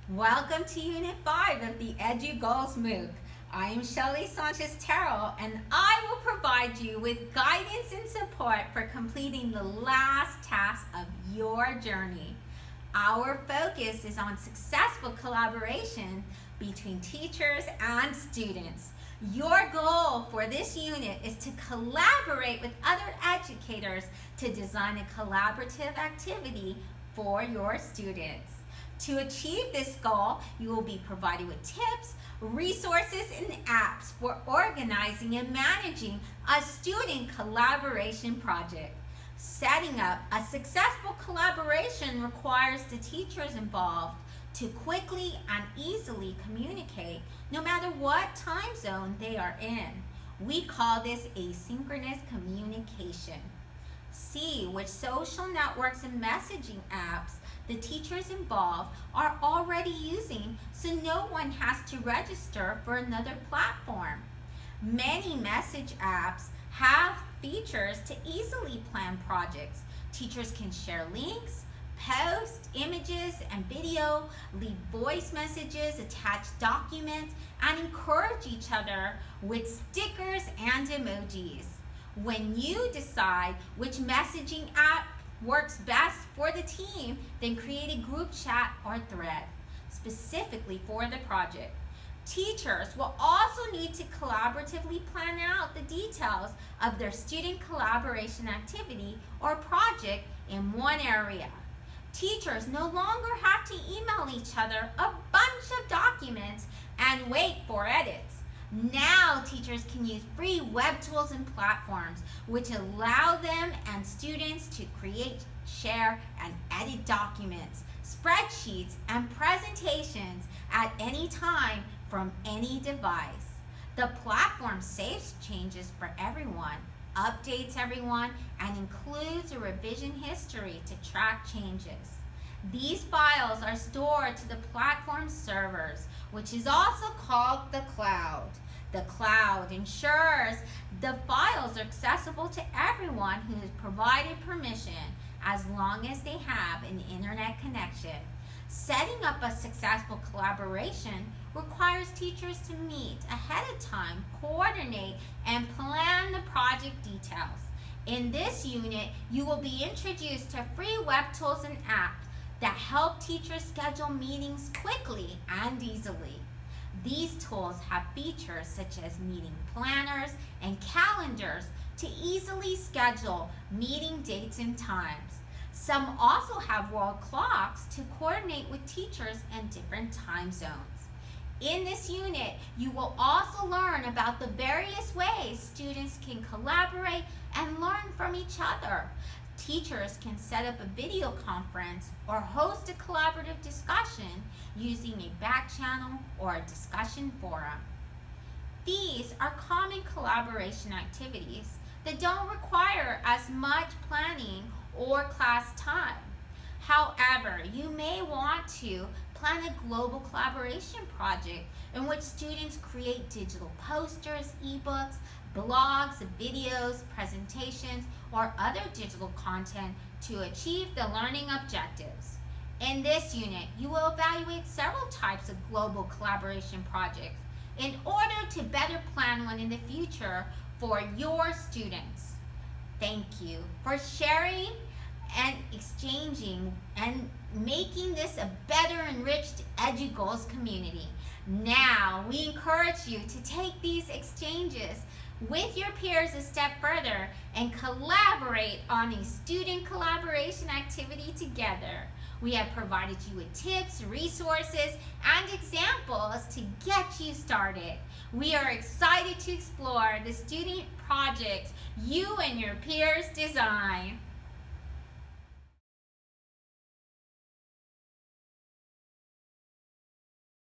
Welcome to Unit 5 of the EduGoals MOOC. I am Shelly Sanchez-Terrell, and I will provide you with guidance and support for completing the last task of your journey. Our focus is on successful collaboration between teachers and students. Your goal for this unit is to collaborate with other educators to design a collaborative activity for your students. To achieve this goal, you will be provided with tips, resources, and apps for organizing and managing a student collaboration project. Setting up a successful collaboration requires the teachers involved to quickly and easily communicate no matter what time zone they are in. We call this asynchronous communication. See which social networks and messaging apps the teachers involved are already using so no one has to register for another platform. Many message apps have features to easily plan projects. Teachers can share links, post images and video, leave voice messages, attach documents, and encourage each other with stickers and emojis. When you decide which messaging app works best for the team, then create a group chat or thread specifically for the project. Teachers will also need to collaboratively plan out the details of their student collaboration activity or project in one area. Teachers no longer have to email each other a bunch of documents and wait for edits. Now teachers can use free web tools and platforms which allow them and students to create, share, and edit documents, spreadsheets, and presentations at any time from any device. The platform saves changes for everyone, updates everyone, and includes a revision history to track changes. These files are stored to the platform servers, which is also called the cloud. The cloud ensures the files are accessible to everyone who has provided permission as long as they have an internet connection. Setting up a successful collaboration requires teachers to meet ahead of time, coordinate, and plan the project details. In this unit, you will be introduced to free web tools and apps that help teachers schedule meetings quickly and easily. These tools have features such as meeting planners and calendars to easily schedule meeting dates and times. Some also have wall clocks to coordinate with teachers in different time zones. In this unit, you will also learn about the various ways students can collaborate and learn from each other. Teachers can set up a video conference or host a collaborative discussion using a back channel or a discussion forum. These are common collaboration activities that don't require as much planning or class time. However, you may want to plan a global collaboration project in which students create digital posters, ebooks, blogs, videos, presentations, or other digital content to achieve the learning objectives. In this unit, you will evaluate several types of global collaboration projects in order to better plan one in the future for your students. Thank you for sharing and exchanging and making this a better enriched EduGoals community. Now, we encourage you to take these exchanges with your peers a step further and collaborate on a student collaboration activity together. We have provided you with tips, resources, and examples to get you started. We are excited to explore the student projects you and your peers design.